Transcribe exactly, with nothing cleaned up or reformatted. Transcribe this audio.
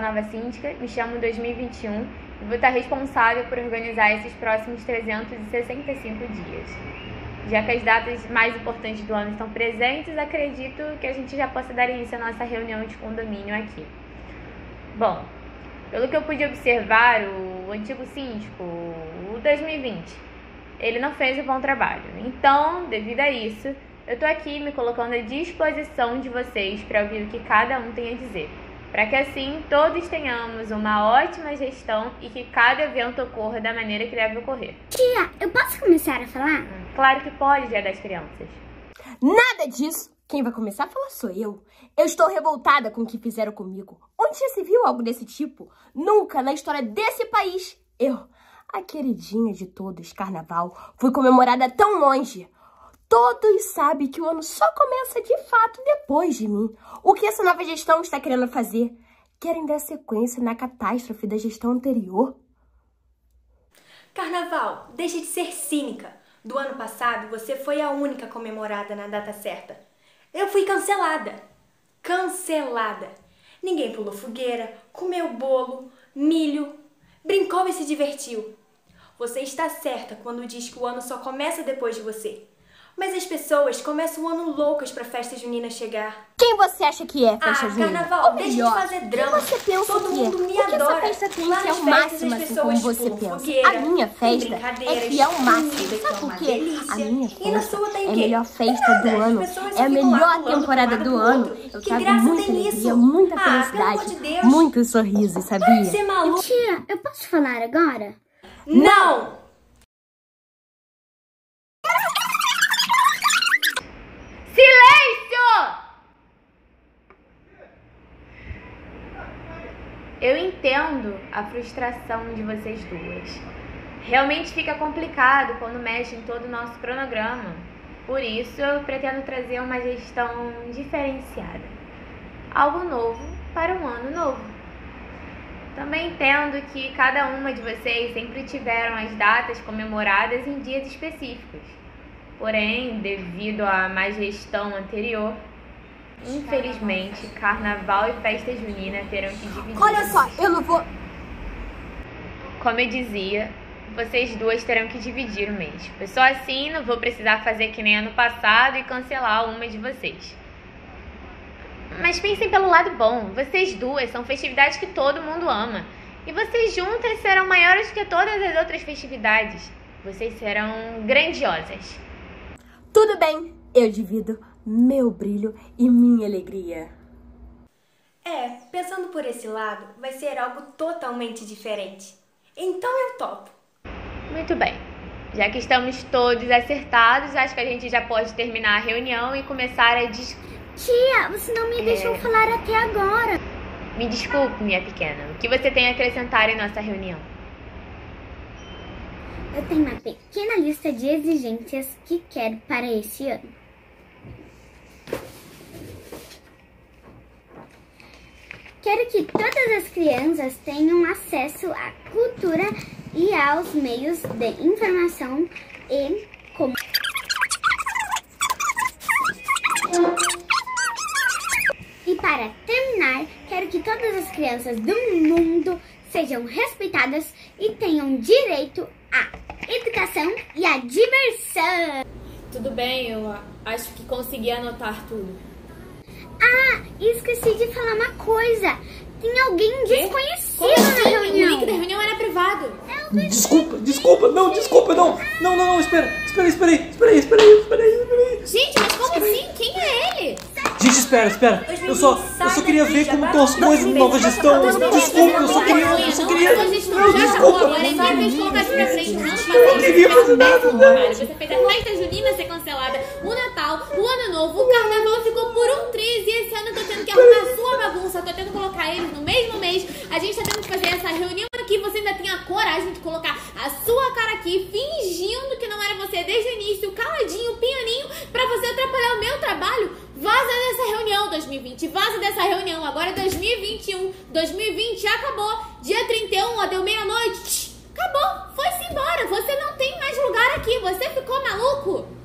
nova síndica, me chamo dois mil e vinte e um e vou estar responsável por organizar esses próximos trezentos e sessenta e cinco dias. Já que as datas mais importantes do ano estão presentes, acredito que a gente já possa dar início à nossa reunião de condomínio aqui. Bom, pelo que eu pude observar, o antigo síndico, o dois mil e vinte, ele não fez um bom trabalho. Então, devido a isso, eu estou aqui me colocando à disposição de vocês para ouvir o que cada um tem a dizer, para que assim todos tenhamos uma ótima gestão e que cada evento ocorra da maneira que deve ocorrer. Tia, eu posso começar a falar? Hum, claro que pode, Dia das Crianças. Nada disso! Quem vai começar a falar sou eu. Eu estou revoltada com o que fizeram comigo. Onde já se viu algo desse tipo? Nunca na história desse país. Eu, a queridinha de todos, Carnaval, fui comemorada tão longe. Todos sabem que o ano só começa de fato depois de mim. O que essa nova gestão está querendo fazer? Querem dar sequência na catástrofe da gestão anterior? Carnaval, deixe de ser cínica. Do ano passado, você foi a única comemorada na data certa. Eu fui cancelada. Cancelada. Ninguém pulou fogueira, comeu bolo, milho, brincou e se divertiu. Você está certa quando diz que o ano só começa depois de você. Mas as pessoas começam o ano loucas pra festa junina chegar. Quem você acha que é festa ah, junina? Carnaval, Ou deixa melhor, de fazer drama. Quem você pensa Todo que mundo é? me O que adora. essa festa tem Lá que é o nas máximo, festas, as assim como pessoas você pulam pensa. fogueira, A minha tem festa brincadeiras, é que é o máximo. comida, que é Sabe uma por quê? delícia. A minha E na sua festa tem é a o quê? melhor festa Nada, do as ano. pessoas É a ficam lá melhor pulando temporada de um do lado pro ano. outro. Eu Que trago graça muita tem alegria, nisso? muita Ah, pelo amor felicidade, de Deus. muitos sorrisos, sabia? Você é maluco? Tia, eu posso falar agora? Não! Silêncio! Eu entendo a frustração de vocês duas. Realmente fica complicado quando mexe em todo o nosso cronograma. Por isso, eu pretendo trazer uma gestão diferenciada. Algo novo para um ano novo. Também entendo que cada uma de vocês sempre tiveram as datas comemoradas em dias específicos. Porém, devido à má gestão anterior, infelizmente, Carnaval e festa junina terão que dividir. Olha só, eu não vou... Como eu dizia, vocês duas terão que dividir o mês. Foi só assim, não vou precisar fazer que nem ano passado e cancelar uma de vocês. Mas pensem pelo lado bom, vocês duas são festividades que todo mundo ama. E vocês juntas serão maiores que todas as outras festividades. Vocês serão grandiosas. Tudo bem, eu divido meu brilho e minha alegria. É, pensando por esse lado, vai ser algo totalmente diferente. Então eu topo. Muito bem. Já que estamos todos acertados, acho que a gente já pode terminar a reunião e começar a discutir. Tia, você não me É. deixou falar até agora. Me desculpe, minha pequena. O que você tem a acrescentar em nossa reunião? Eu tenho uma pequena lista de exigências que quero para esse ano. Quero que todas as crianças tenham acesso à cultura e aos meios de informação e comunicação. E para terminar, quero que todas as crianças do mundo sejam respeitadas e tenham direito à educação e à diversão. Tudo bem, eu acho que consegui anotar tudo. Ah, e esqueci de falar uma coisa. Tem alguém desconhecido Como na assim? O link reunião. da reunião era privado. Desculpa, desculpa, não, desculpa, não. Não, não, não, espera, espera, espera aí, espera aí, espera aí, espera aí, espera aí. Gente, mas como assim? Quem é ele? Gente, espera, espera. Eu só, eu só queria ver como estão as coisas na nova gestão. Desculpa, eu só queria, eu só queria. Não, gente, Não, já acabou desculpa. agora. É minha vez de colocar isso pra frente. Não, Eu não queria fazer nada, né? Você fez a festa junina ser cancelada, o Natal, o Ano Novo, o Carnaval ficou por um triz e esse ano eu tô tendo que arrumar a sua bagunça, tô tendo que colocar eles no mesmo mês. A gente tá tendo que fazer essa reunião aqui, você ainda tem a coragem de colocar a sua cara aqui, fingindo que não era você desde o início, caladinho, pianinho, pra você atrapalhar o meu trabalho. Vaza dessa reunião, dois mil e vinte, vaza dessa reunião, agora é dois mil e vinte e um, dois mil e vinte já acabou, dia trinta e um, ó, deu meia-noite, acabou, foi-se embora, você não tem mais lugar aqui, você ficou maluco?